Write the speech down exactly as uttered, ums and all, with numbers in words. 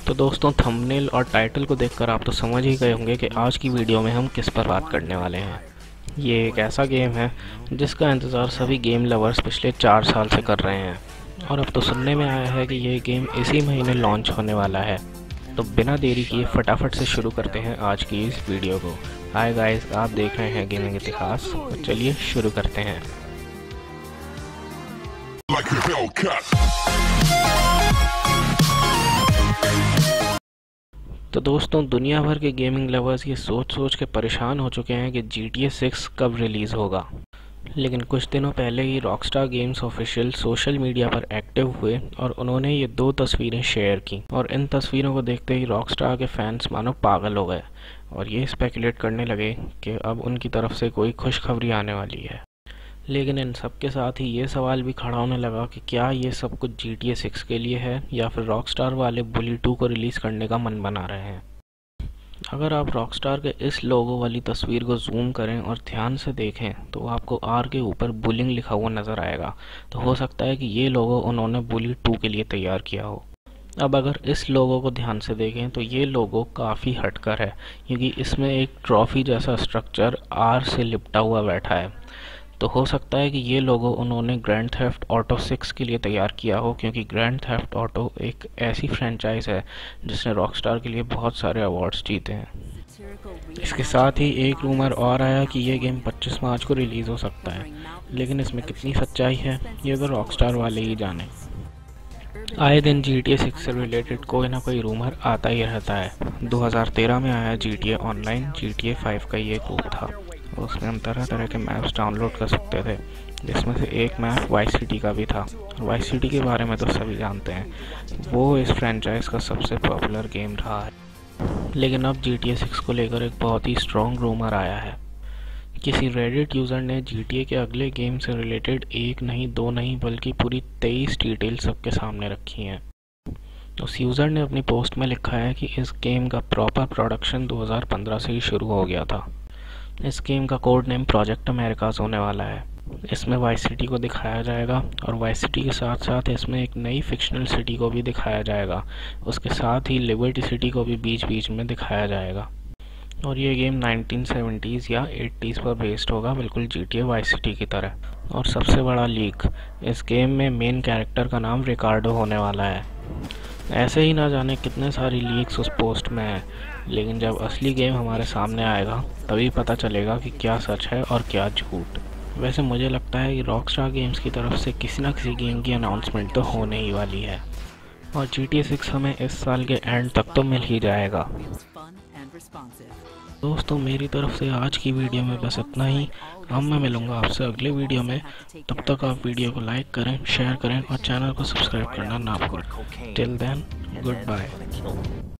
तो दोस्तों थंबनेल और टाइटल को देखकर आप तो समझ ही गए होंगे कि आज की वीडियो में हम किस पर बात करने वाले हैं। ये एक ऐसा गेम है जिसका इंतज़ार सभी गेम लवर्स पिछले चार साल से कर रहे हैं और अब तो सुनने में आया है कि ये गेम इसी महीने लॉन्च होने वाला है। तो बिना देरी किए फटाफट से शुरू करते हैं आज की इस वीडियो को। हाय गाइस, आप देख रहे हैं गेमिंग इतिहास। तो चलिए शुरू करते हैं। तो दोस्तों दुनिया भर के गेमिंग लवर्स ये सोच सोच के परेशान हो चुके हैं कि जी टी ए सिक्स कब रिलीज़ होगा। लेकिन कुछ दिनों पहले ही Rockstar Games official social media पर एक्टिव हुए और उन्होंने ये दो तस्वीरें शेयर की और इन तस्वीरों को देखते ही रॉकस्टार के फैंस मानो पागल हो गए और ये स्पेकुलेट करने लगे कि अब उनकी तरफ से कोई खुशखबरी आने वाली है। लेकिन इन सब के साथ ही ये सवाल भी खड़ा होने लगा कि क्या ये सब कुछ जी टी ए सिक्स के लिए है या फिर रॉकस्टार वाले बुली टू को रिलीज़ करने का मन बना रहे हैं। अगर आप रॉकस्टार के इस लोगो वाली तस्वीर को जूम करें और ध्यान से देखें तो आपको आर के ऊपर बुलिंग लिखा हुआ नज़र आएगा। तो हो सकता है कि ये लोगो उन्होंने बुली टू के लिए तैयार किया हो। अब अगर इस लोगो को ध्यान से देखें तो ये लोगो काफ़ी हटकर है, क्योंकि इसमें एक ट्रॉफी जैसा स्ट्रक्चर आर से लिपटा हुआ बैठा है। तो हो सकता है कि ये लोगो उन्होंने ग्रैंड थेफ्ट ऑटो सिक्स के लिए तैयार किया हो, क्योंकि ग्रैंड थेफ्ट ऑटो एक ऐसी फ्रेंचाइज है जिसने रॉकस्टार के लिए बहुत सारे अवार्ड्स जीते हैं। इसके साथ ही एक रूमर और आया कि ये गेम पच्चीस मार्च को रिलीज़ हो सकता है, लेकिन इसमें कितनी सच्चाई है ये तो रॉकस्टार वाले ही जाने। आए दिन जी टी ए सिक्स से रिलेटेड कोई ना कोई रूमर आता ही रहता है। दो हज़ार तेरह में आया G T A online, G T A five का ये ग्रुप था। उसमें हम तरह तरह के मैप्स डाउनलोड कर सकते थे, जिसमें से एक मैप वाइस सिटी का भी था। और वाइस सिटी के बारे में तो सभी जानते हैं, वो इस फ्रेंचाइज का सबसे पॉपुलर गेम रहा है। लेकिन अब जी टी ए सिक्स को लेकर एक बहुत ही स्ट्रॉन्ग रूमर आया है। किसी रेडिट यूज़र ने जी टी ए के अगले गेम से रिलेटेड एक नहीं दो नहीं बल्कि पूरी तेईस डिटेल सबके सामने रखी हैं। उस यूज़र ने अपनी पोस्ट में लिखा है कि इस गेम का प्रॉपर प्रोडक्शन दो हज़ार पंद्रह से ही शुरू हो गया था। इस गेम का कोड नेम प्रोजेक्ट अमेरिकाज होने वाला है। इसमें वाइस सिटी को दिखाया जाएगा और वाइस सिटी के साथ साथ इसमें एक नई फिक्शनल सिटी को भी दिखाया जाएगा। उसके साथ ही लिबर्टी सिटी को भी बीच बीच में दिखाया जाएगा। और ये गेम नाइनटीन सेवेंटीज़ या एटीज़ पर बेस्ड होगा, बिल्कुल G T A Vice City की तरह। और सबसे बड़ा लीक, इस गेम में मेन कैरेक्टर का नाम रिकार्डो होने वाला है। ऐसे ही ना जाने कितने सारी लीक्स उस पोस्ट में हैं, लेकिन जब असली गेम हमारे सामने आएगा तभी पता चलेगा कि क्या सच है और क्या झूठ। वैसे मुझे लगता है कि रॉकस्टार गेम्स की तरफ से किसी न किसी गेम की अनाउंसमेंट तो होने ही वाली है और जी टी ए सिक्स हमें इस साल के एंड तक तो मिल ही जाएगा। दोस्तों मेरी तरफ से आज की वीडियो में बस इतना ही। अब मैं मिलूँगा आपसे अगले वीडियो में। तब तक आप वीडियो को लाइक करें, शेयर करें और चैनल को सब्सक्राइब करना ना भूलें। Till then, good bye.